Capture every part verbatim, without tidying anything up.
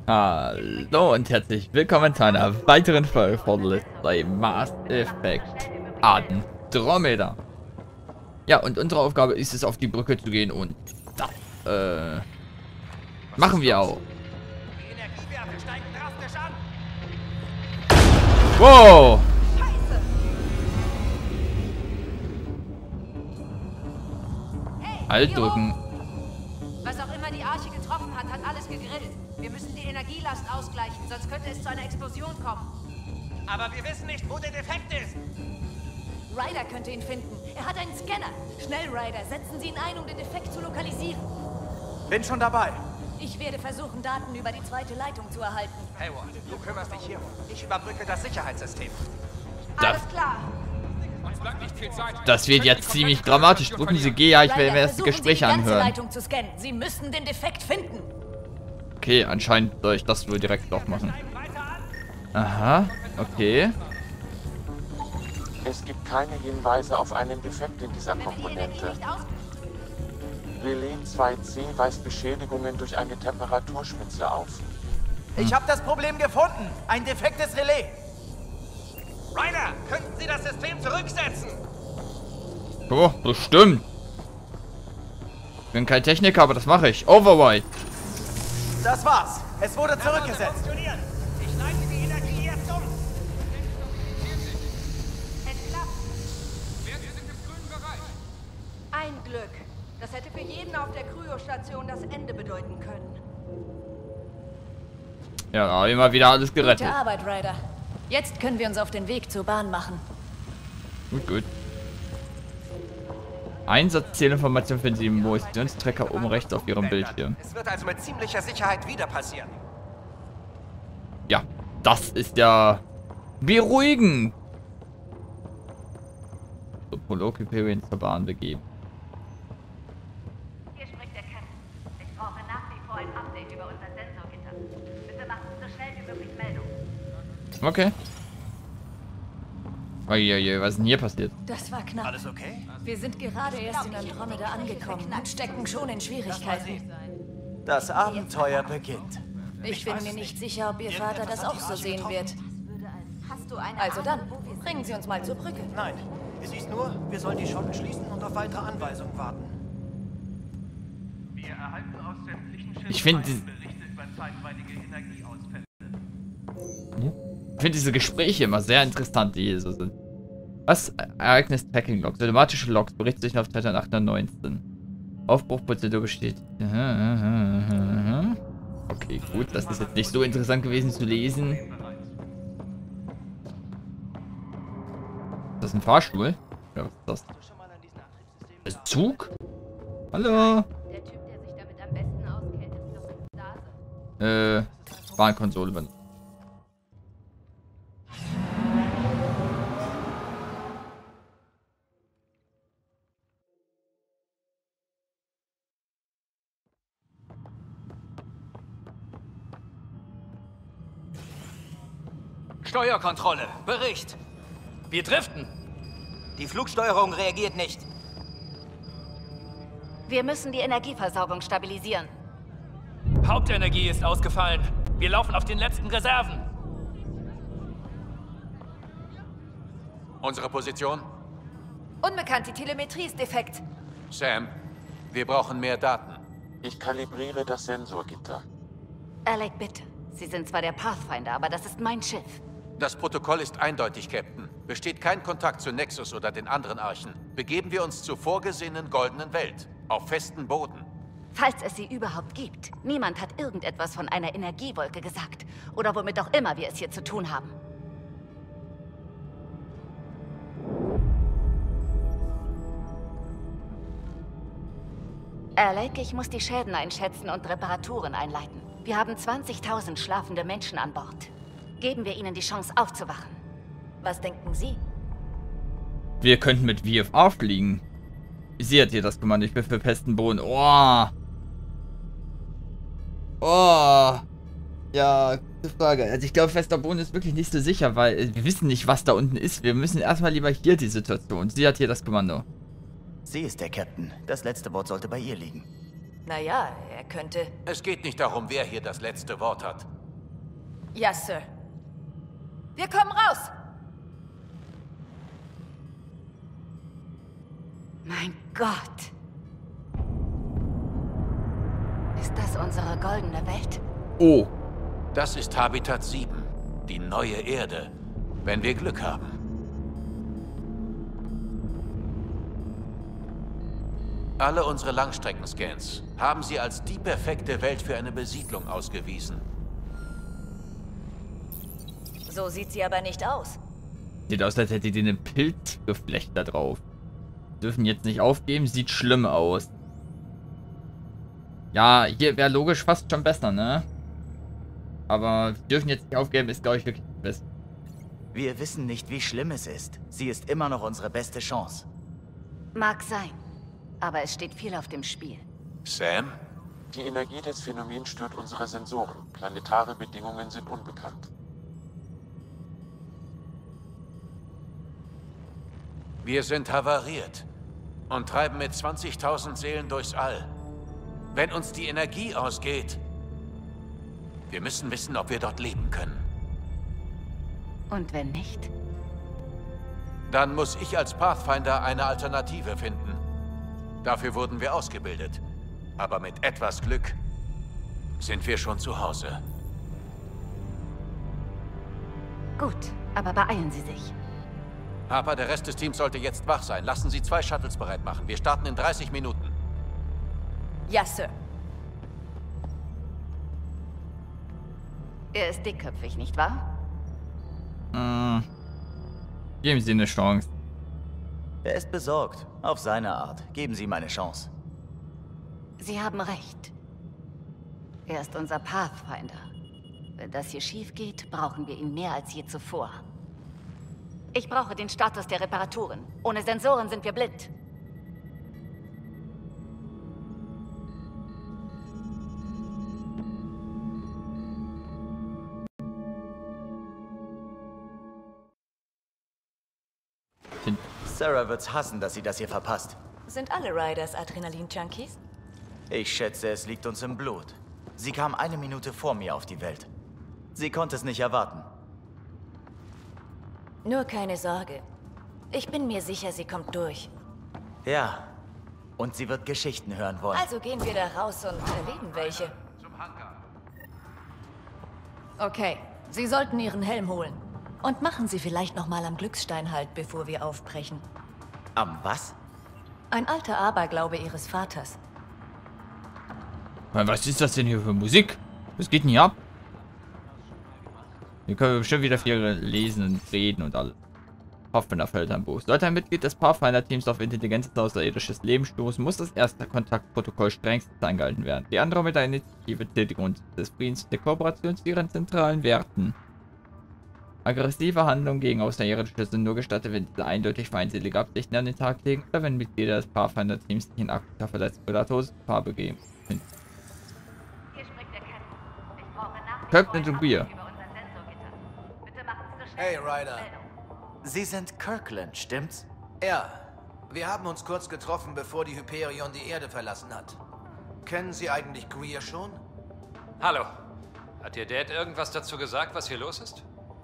Hallo und herzlich willkommen zu einer weiteren Folge von Let's Play Mass Effect Andromeda. Ja, und unsere Aufgabe ist es, auf die Brücke zu gehen und das, äh, machen wir auch. Wow! Halt drücken. Was auch immer die Arche getroffen hat, hat alles gegrillt. Wir müssen die Energielast ausgleichen, sonst könnte es zu einer Explosion kommen. Aber wir wissen nicht, wo der Defekt ist. Ryder könnte ihn finden. Er hat einen Scanner. Schnell, Ryder, setzen Sie ihn ein, um den Defekt zu lokalisieren. Bin schon dabei. Ich werde versuchen, Daten über die zweite Leitung zu erhalten. Hayward, du kümmerst dich hierum. Ich überbrücke das Sicherheitssystem. Alles klar. Das wird jetzt ziemlich dramatisch. Drücken Sie G, ja, ich will mir erst das Gespräch anhören. Leitung zu scannen. Sie müssen den Defekt finden. Okay, anscheinend soll ich das wohl direkt doch machen. Aha, okay. Es gibt keine Hinweise auf einen Defekt in dieser Komponente. Relais zwei C weist Beschädigungen durch eine Temperaturspitze auf. Ich habe das Problem gefunden. Ein defektes Relais. Ryder, könnten Sie das System zurücksetzen? Oh, bestimmt. Ich bin kein Techniker, aber das mache ich. Override. Das war's. Es wurde zurückgesetzt. Ich leite die Energie jetzt um. Es klappt. Wir sind im grünen Bereich. Ein Glück. Das hätte für jeden auf der Kryostation das Ende bedeuten können. Ja, da habe ich mal wieder alles gerettet. Gute Arbeit, Ryder. Jetzt können wir uns auf den Weg zur Bahn machen. Gut, gut. Einsatzzielinformation finden Sie im Motionstracker oben rechts auf Ihrem Bildschirm. Es wird also mit ziemlicher Sicherheit wieder passieren. Ja, das ist ja beruhigend. So, Prolog-Hyperion zur Bahn begeben. Hier spricht der Captain. Ich brauche nach wie vor ein Update über unser Sensorgitter. Bitte machen Sie so schnell wie möglich Meldung. Okay. Uiuiui, was ist denn hier passiert? Das war knapp. Alles okay? Wir sind gerade erst in Andromeda angekommen und stecken schon in Schwierigkeiten. Das Abenteuer beginnt. Ich bin mir nicht sicher, ob Ihr Vater das auch so sehen wird. Hast du eine Also dann, Ahnung, wo wir sind? bringen Sie uns mal zur Brücke. Nein, es hieß nur, wir sollen die Schotten schließen und auf weitere Anweisungen warten. Wir erhalten aus sämtlichen Ich finde die- Berichte über zeitweilige Energieausfälle. Ich finde diese Gespräche immer sehr interessant, die hier so sind. Was? Ereignis-Tracking-Logs. Automatische Logs. Berichtssicht auf Titan achthundertneunzehn. Aufbruchprozedur besteht. Okay, gut. Das ist jetzt nicht so interessant gewesen zu lesen. Ist das ein Fahrstuhl? Ja, was ist das? Ein Zug? Hallo? Der Typ, der sich damit am besten auskennt, ist doch in Stase. Äh, Bahnkonsole benutzen. Steuerkontrolle, Bericht. Wir driften. Die Flugsteuerung reagiert nicht. Wir müssen die Energieversorgung stabilisieren. Hauptenergie ist ausgefallen. Wir laufen auf den letzten Reserven. Unsere Position? Unbekannt, die Telemetrie ist defekt. Sam, wir brauchen mehr Daten. Ich kalibriere das Sensorgitter. Alec, bitte. Sie sind zwar der Pathfinder, aber das ist mein Schiff. Das Protokoll ist eindeutig, Captain. Besteht kein Kontakt zu Nexus oder den anderen Archen, begeben wir uns zur vorgesehenen goldenen Welt. Auf festen Boden. Falls es sie überhaupt gibt. Niemand hat irgendetwas von einer Energiewolke gesagt. Oder womit auch immer wir es hier zu tun haben. Alec, ich muss die Schäden einschätzen und Reparaturen einleiten. Wir haben zwanzigtausend schlafende Menschen an Bord. Geben wir ihnen die Chance aufzuwachen. Was denken Sie? Wir könnten mit V F A fliegen. Sie hat hier das Kommando. Ich bin für festen Boden. Oh. Oh. Ja, gute Frage. Also ich glaube, fester Boden ist wirklich nicht so sicher, weil wir wissen nicht, was da unten ist. Wir müssen erstmal lieber hier die Situation. Sie hat hier das Kommando. Sie ist der Captain. Das letzte Wort sollte bei ihr liegen. Naja, er könnte... Es geht nicht darum, wer hier das letzte Wort hat. Ja, Sir. Wir kommen raus! Mein Gott. Ist das unsere goldene Welt? Oh. Das ist Habitat sieben, die neue Erde, wenn wir Glück haben. Alle unsere Langstreckenscans haben sie als die perfekte Welt für eine Besiedlung ausgewiesen. So sieht sie aber nicht aus. Sieht aus, als hätte die ein Pilzgeflecht da drauf. Dürfen jetzt nicht aufgeben, sieht schlimm aus. Ja, hier wäre logisch fast schon besser, ne? Aber wir dürfen jetzt nicht aufgeben, ist, glaube ich, wirklich das Beste. Wir wissen nicht, wie schlimm es ist. Sie ist immer noch unsere beste Chance. Mag sein. Aber es steht viel auf dem Spiel. Sam? Die Energie des Phänomens stört unsere Sensoren. Planetare Bedingungen sind unbekannt. Wir sind havariert und treiben mit zwanzigtausend Seelen durchs All. Wenn uns die Energie ausgeht, wir müssen wissen, ob wir dort leben können. Und wenn nicht? Dann muss ich als Pathfinder eine Alternative finden. Dafür wurden wir ausgebildet. Aber mit etwas Glück sind wir schon zu Hause. Gut, aber beeilen Sie sich. Harper, der Rest des Teams sollte jetzt wach sein. Lassen Sie zwei Shuttles bereit machen. Wir starten in dreißig Minuten. Ja, Sir. Er ist dickköpfig, nicht wahr? Hm. Geben Sie eine Chance. Er ist besorgt. Auf seine Art. Geben Sie ihm eine Chance. Sie haben recht. Er ist unser Pathfinder. Wenn das hier schief geht, brauchen wir ihn mehr als je zuvor. Ich brauche den Status der Reparaturen. Ohne Sensoren sind wir blind. Sarah wird's hassen, dass sie das hier verpasst. Sind alle Riders Adrenalin-Junkies? Ich schätze, es liegt uns im Blut. Sie kam eine Minute vor mir auf die Welt. Sie konnte es nicht erwarten. Nur keine Sorge. Ich bin mir sicher, sie kommt durch. Ja. Und sie wird Geschichten hören wollen. Also gehen wir da raus und erleben welche. Okay, Sie sollten Ihren Helm holen. Und machen Sie vielleicht noch mal am Glücksstein halt, bevor wir aufbrechen. Am was? Ein alter Aberglaube Ihres Vaters. Was ist das denn hier für Musik? Was geht denn hier ab? Hier können wir bestimmt wieder viel lesen und reden und alles. Pathfinder-Feldhandbuch. Sollte ein Mitglied des Pathfinder-Teams auf Intelligenz außerirdisches Leben stoßen, muss das erste Kontaktprotokoll strengstens eingehalten werden. Die Andromeda-Initiative zählt die Grundsätze des Friedens und der Kooperation zu ihren zentralen Werten. Aggressive Handlungen gegen Außerirdische sind nur gestattet, wenn diese eindeutig feindselige Absichten an den Tag legen oder wenn Mitglieder des Pathfinder-Teams sich in akuter Verletzung oder Todesgefahr begeben. Hier spricht der Captain. Ich brauche nach Captain und Bier. Bitte machen Sie so schnell. Hey, Ryder. Sie sind Kirkland, stimmt's? Ja, wir haben uns kurz getroffen, bevor die Hyperion die Erde verlassen hat. Kennen Sie eigentlich Greer schon? Hallo. Hat Ihr Dad irgendwas dazu gesagt, was hier los ist?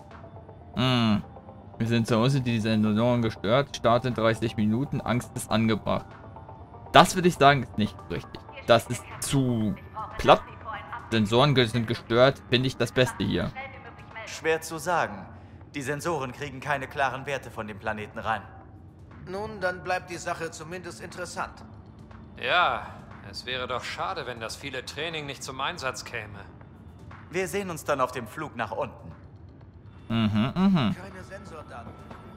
Hm. Wir sind zu Hause, die Sensoren gestört. Start in dreißig Minuten. Angst ist angebracht. Das würde ich sagen, ist nicht richtig. Das ist zu platt. Sensoren sind gestört. Finde ich das Beste hier. Schwer zu sagen. Die Sensoren kriegen keine klaren Werte von dem Planeten rein. Nun, dann bleibt die Sache zumindest interessant. Ja, es wäre doch schade, wenn das viele Training nicht zum Einsatz käme. Wir sehen uns dann auf dem Flug nach unten. Mhm, mhm. Keine Sensordaten.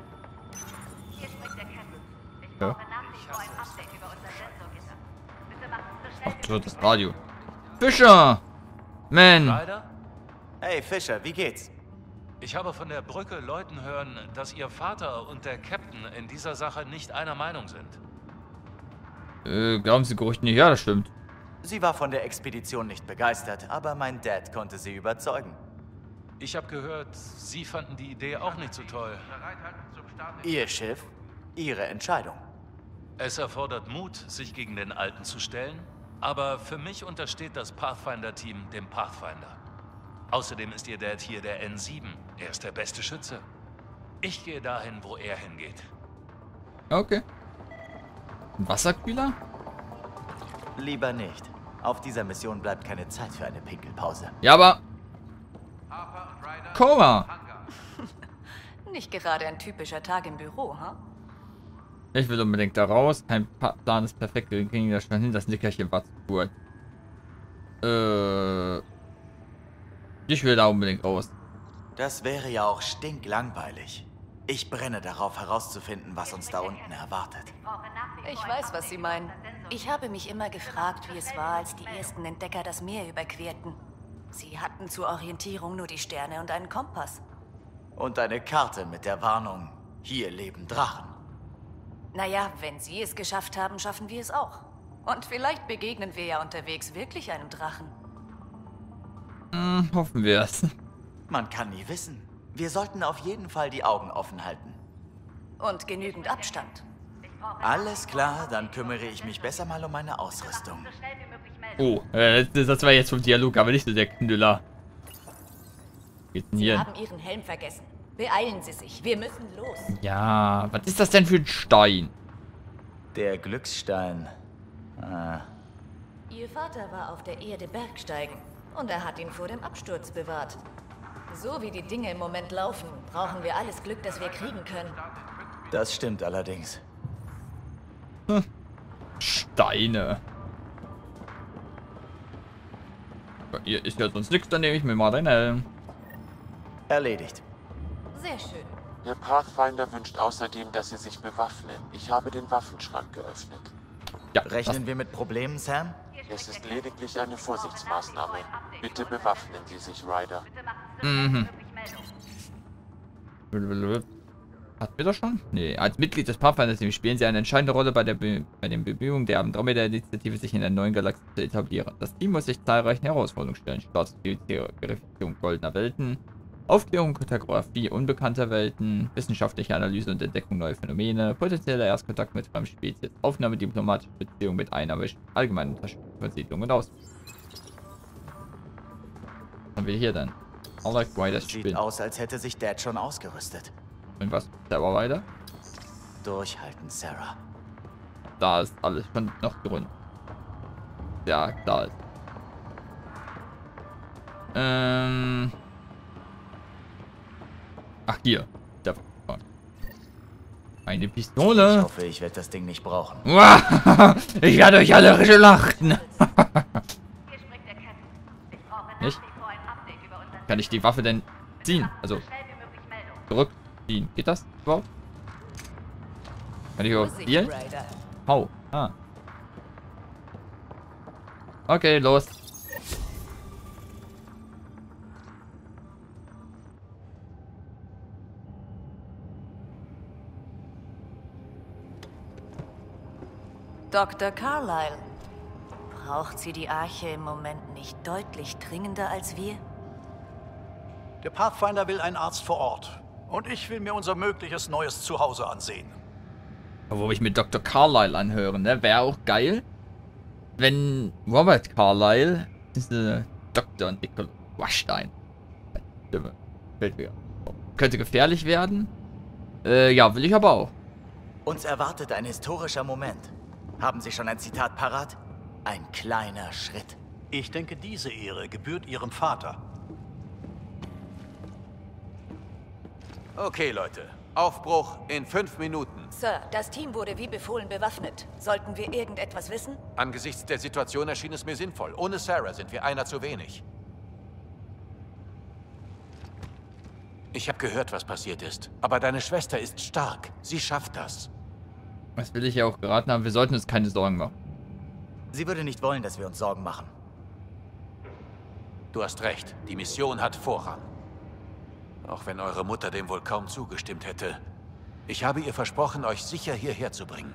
Hier spricht der Captain. Ich Ja. brauche nach wie vor ein Update über unser Sensorgitter. Bitte machen Sie so schnell Ach, wie so, möglich. das Radio. Fischer! Man! Ryder? Hey Fischer, wie geht's? Ich habe von der Brücke Leuten hören, dass Ihr Vater und der Captain in dieser Sache nicht einer Meinung sind. Äh, glauben Sie Gerüchten nicht? Ja, das stimmt. Sie war von der Expedition nicht begeistert, aber mein Dad konnte sie überzeugen. Ich habe gehört, Sie fanden die Idee auch nicht so toll. Ihr Schiff, Ihre Entscheidung. Es erfordert Mut, sich gegen den Alten zu stellen, aber für mich untersteht das Pathfinder-Team dem Pathfinder. Außerdem ist Ihr Dad hier der N sieben. Er ist der beste Schütze. Ich gehe dahin, wo er hingeht. Okay. Ein Wasserkühler? Lieber nicht. Auf dieser Mission bleibt keine Zeit für eine Pinkelpause. Ja, aber... Koma! Nicht gerade ein typischer Tag im Büro, ha? Ich will unbedingt da raus. Kein Pa- Plan ist perfekt. Wir kriegen das schon hin. Das Nickerchen war zu kurz. Äh... Ich will da unbedingt raus. Das wäre ja auch stinklangweilig. Ich brenne darauf herauszufinden, was uns da unten erwartet. Ich weiß, was Sie meinen. Ich habe mich immer gefragt, wie es war, als die ersten Entdecker das Meer überquerten. Sie hatten zur Orientierung nur die Sterne und einen Kompass. Und eine Karte mit der Warnung, hier leben Drachen. Naja, wenn Sie es geschafft haben, schaffen wir es auch. Und vielleicht begegnen wir ja unterwegs wirklich einem Drachen. Hm, hoffen wir es. Man kann nie wissen. Wir sollten auf jeden Fall die Augen offen halten. Und genügend Abstand. Alles klar, dann kümmere ich mich besser mal um meine Ausrüstung. Oh, äh, das war jetzt vom Dialog, aber nicht so der Knüller. Geht's denn Sie hier? haben Ihren Helm vergessen. Beeilen Sie sich, wir müssen los. Ja, was ist das denn für ein Stein? Der Glücksstein. Ah. Ihr Vater war auf der Erde Bergsteigen und er hat ihn vor dem Absturz bewahrt. So wie die Dinge im Moment laufen, brauchen wir alles Glück, das wir kriegen können. Das stimmt allerdings. Hm. Steine. Hier ist ja sonst nichts, dann nehme ich mir mal den Helm. Erledigt. Sehr schön. Der Pathfinder wünscht außerdem, dass Sie sich bewaffnen. Ich habe den Waffenschrank geöffnet. Ja, Rechnen wir mit Problemen, Sam? Es ist lediglich eine Vorsichtsmaßnahme. Bitte bewaffnen Sie sich, Ryder. Mhm. Hatten wir das schon? Nee, als Mitglied des Pathfinder-Teams spielen sie eine entscheidende Rolle bei, der Be bei den Bemühungen der Andromeda-Initiative, sich in der neuen Galaxie zu etablieren. Das Team muss sich zahlreichen Herausforderungen stellen. Staatsverifizierung goldener Welten, Aufklärung, Kartografie unbekannter Welten, wissenschaftliche Analyse und Entdeckung neuer Phänomene, potenzieller Erstkontakt mit fremden Spezies, Aufnahme diplomatischer Beziehungen mit Einheimischen, allgemeine Unterstützung von Siedlungen und aus. Was haben wir hier denn? I like why das Sieht Spiel. aus, als hätte sich Dad schon ausgerüstet. Und was? Selber weiter? Durchhalten, Sarah. Da ist alles schon noch grün. Ja, klar ist. Ähm. Ach, hier. Da. Eine Pistole. Ich hoffe, ich werde das Ding nicht brauchen. Ich werde euch alle schlachten. Nicht? Kann ich die Waffe denn ziehen? Also zurückziehen. Geht das überhaupt? Kann ich überhaupt zielen? Hau. Ah. Okay, los. Doktor Carlyle, braucht sie die Arche im Moment nicht deutlich dringender als wir? Der Pathfinder will einen Arzt vor Ort. Und ich will mir unser mögliches neues Zuhause ansehen. Wo ich mit Doktor Carlyle anhören, ne? Wäre auch geil, wenn Robert Carlyle diese Doktor Nicholas Washstein Stimme. Fällt mir. Könnte gefährlich werden. Äh, ja, will ich aber auch. Uns erwartet ein historischer Moment. Haben Sie schon ein Zitat parat? Ein kleiner Schritt. Ich denke, diese Ehre gebührt Ihrem Vater. Okay, Leute. Aufbruch in fünf Minuten. Sir, das Team wurde wie befohlen bewaffnet. Sollten wir irgendetwas wissen? Angesichts der Situation erschien es mir sinnvoll. Ohne Sarah sind wir einer zu wenig. Ich habe gehört, was passiert ist. Aber deine Schwester ist stark. Sie schafft das. Das will ich ja auch geraten haben. Wir sollten uns keine Sorgen machen. Sie würde nicht wollen, dass wir uns Sorgen machen. Du hast recht. Die Mission hat Vorrang. Auch wenn eure Mutter dem wohl kaum zugestimmt hätte. Ich habe ihr versprochen, euch sicher hierher zu bringen.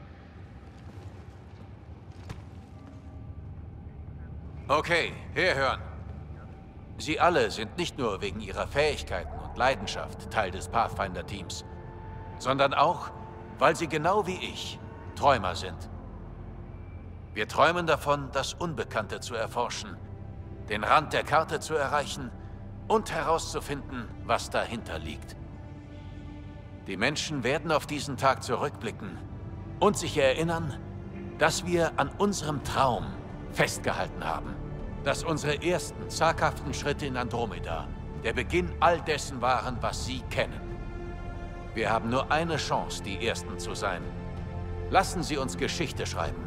Okay, herhören. Sie alle sind nicht nur wegen ihrer Fähigkeiten und Leidenschaft Teil des Pathfinder-Teams, sondern auch, weil sie genau wie ich Träumer sind. Wir träumen davon, das Unbekannte zu erforschen den Rand der Karte zu erreichen und herauszufinden, was dahinter liegt. Die Menschen werden auf diesen Tag zurückblicken und sich erinnern, dass wir an unserem Traum festgehalten haben. Dass unsere ersten zaghaften Schritte in Andromeda der Beginn all dessen waren, was sie kennen. Wir haben nur eine Chance, die Ersten zu sein. Lassen Sie uns Geschichte schreiben.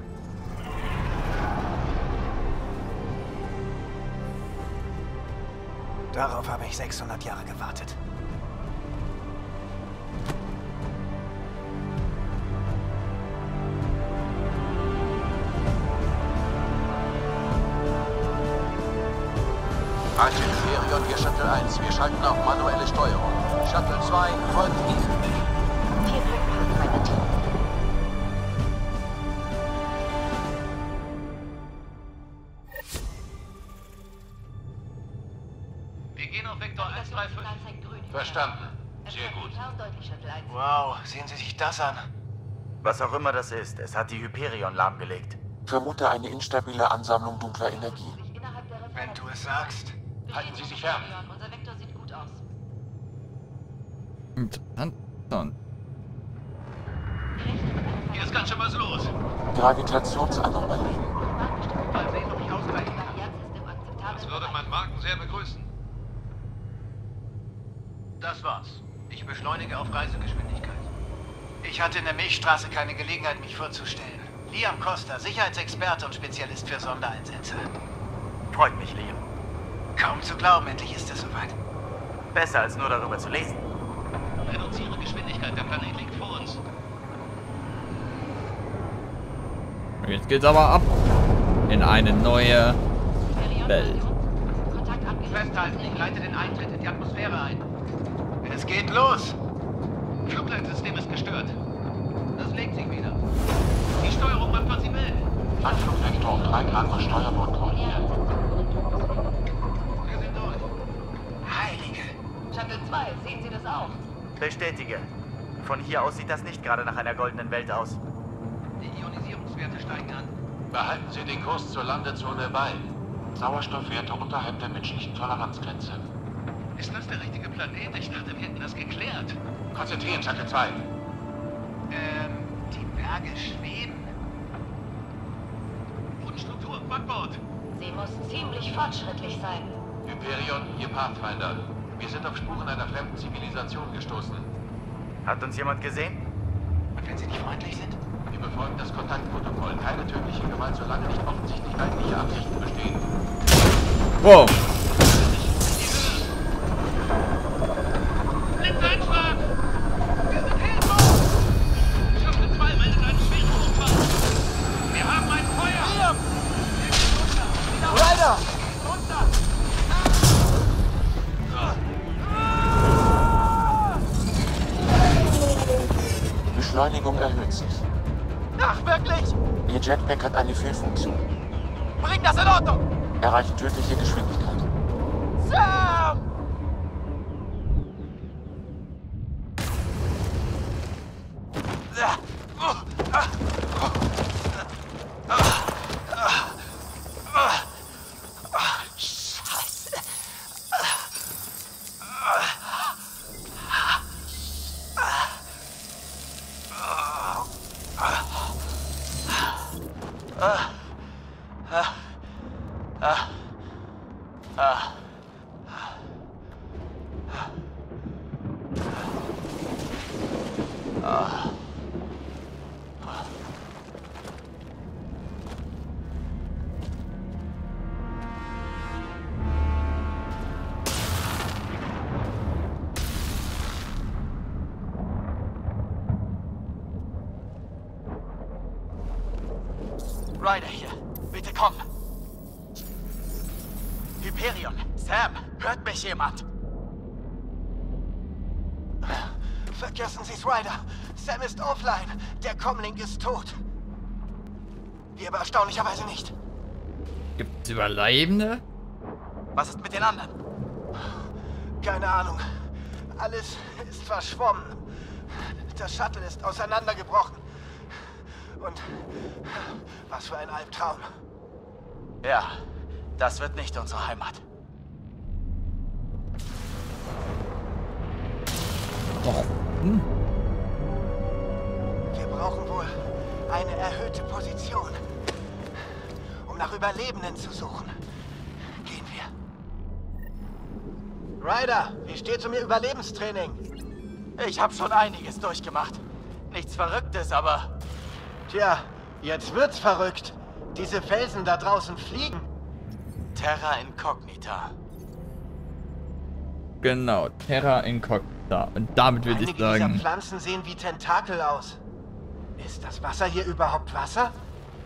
Darauf habe ich sechshundert Jahre gewartet. Arche Hyperion, hier Shuttle eins. Wir schalten auf manuelle Steuerung. Shuttle zwei folgt Ihnen. Viel Glück, Pathfinder-Team. Wir gehen auf Vektor eins drei fünf. Verstanden. Sehr gut. Wow, sehen Sie sich das an. Was auch immer das ist, es hat die Hyperion lahmgelegt. Vermute eine instabile Ansammlung dunkler Energie. Wenn du es sagst. Halten Sie sich fern. Unser Vektor sieht gut aus. Interessant. Hier ist ganz schön was los. Gravitationsanomalie. Mal sehen, ob ich ausreiche. Das würde man Marken sehr begrüßen. Das war's. Ich beschleunige auf Reisegeschwindigkeit. Ich hatte in der Milchstraße keine Gelegenheit, mich vorzustellen. Liam Costa, Sicherheitsexperte und Spezialist für Sondereinsätze. Freut mich, Liam. Kaum zu glauben, endlich ist es soweit. Besser als nur darüber zu lesen. Reduziere Geschwindigkeit, der Planet liegt vor uns. Jetzt geht's aber ab in eine neue Welt. Festhalten, ich leite den Eintritt in die Atmosphäre ein. Es geht los! Flugleitsystem ist gestört. Das legt sich wieder. Die Steuerung macht, was sie will. Anflugvektor um drei Grad nach Steuerbord koordiniert. Wir sind durch. Heilige! Shuttle zwei, sehen Sie das auch? Bestätige. Von hier aus sieht das nicht gerade nach einer goldenen Welt aus. Die Ionisierungswerte steigen an. Behalten Sie den Kurs zur Landezone bei. Sauerstoffwerte unterhalb der menschlichen Toleranzgrenze. Ist das der richtige Planet? Ich dachte, wir hätten das geklärt. Konzentrieren, Shuttle zwei. Ähm, die Berge schweben. Bodenstruktur im Backbord. Sie muss ziemlich fortschrittlich sein. Hyperion, hier Pathfinder. Wir sind auf Spuren einer fremden Zivilisation gestoßen. Hat uns jemand gesehen? Und wenn sie nicht freundlich sind? Wir befolgen das Kontaktprotokoll. Keine tödliche Gewalt, solange nicht offensichtlich feindliche Absichten bestehen. Wow. Blitzeinschlag! Wir sind Hilfe! Shuttle zwei meldet einen schweren Unfall. Wir haben ein Feuer! Liam! Ryder! Runter! Beschleunigung erhöht sich. Ach, wirklich? Ihr Jetpack hat eine Fehlfunktion. Bring das in Ordnung! Erreicht tödliche Geschwindigkeit. Sam! Ryder hier. Bitte komm. Hyperion. Sam, hört mich jemand? Vergessen Sie's, Ryder. Sam ist offline. Der Comlink ist tot. Wir aber erstaunlicherweise nicht. Gibt's Überlebende? Was ist mit den anderen? Keine Ahnung. Alles ist verschwommen. Das Shuttle ist auseinandergebrochen. Und was für ein Albtraum. Ja, Das wird nicht unsere Heimat. Oh. Hm. Wir brauchen wohl eine erhöhte Position, um nach Überlebenden zu suchen. Gehen wir. Ryder, wie steht's um Ihr Überlebenstraining? Ich habe schon einiges durchgemacht. Nichts Verrücktes, aber... Tja, jetzt wird's verrückt. Diese Felsen da draußen fliegen. Terra Incognita. Genau, Terra Incognita. Und damit würde ich sagen... Einige dieser Pflanzen sehen wie Tentakel aus. Ist das Wasser hier überhaupt Wasser?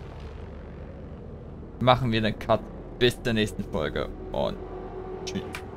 Machen wir den Cut bis zur nächsten Folge und tschüss.